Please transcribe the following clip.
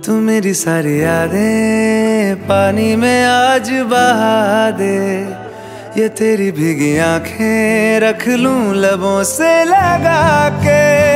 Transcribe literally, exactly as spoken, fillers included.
तू मेरी सारी यादें पानी में आज बहा दे। ये तेरी भीगी आंखें रख लूं लबों से लगा के।